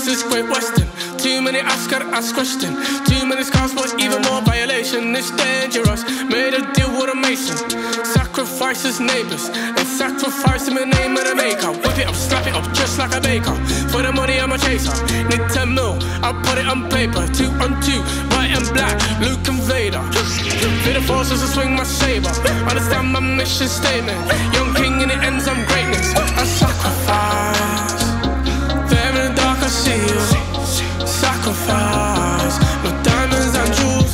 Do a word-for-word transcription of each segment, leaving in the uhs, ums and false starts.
this great western. Too many ask, gotta ask question. Too many scars, but even more violation. It's dangerous, made a deal with a mason. Sacrifice his neighbors and sacrifice in the name of the maker. Whip it up, slap it up, just like a baker. For the money, I'm a chaser. Need ten mil, I'll put it on paper. Two on two, white and black, Luke and Vader. Feel the forces, I swing my saber. Understand my mission statement. Young king in the ends, I'm greatness. I sacrifice. There in the dark, I see you. Sacrifice. No diamonds and jewels.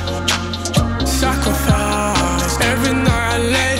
Sacrifice. Every night I lay,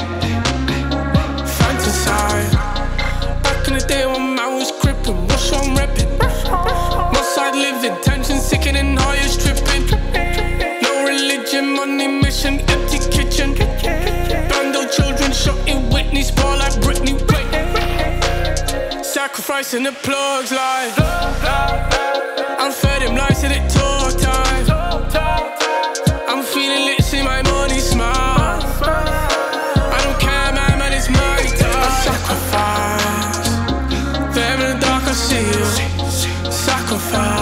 fantasize. Back in the day when man was gripping, what's on repping? One side living, tension sickening, highest tripping. No religion, money mission, empty kitchen. Bando children shot in Whitney, spar like Britney. Wait. Sacrificing the plugs like I'm fed him lies till it talk time. I'm feeling lit, see my money smile. I don't care, man, man, it's my time. I sacrifice. There in the dark, I see you. Sacrifice.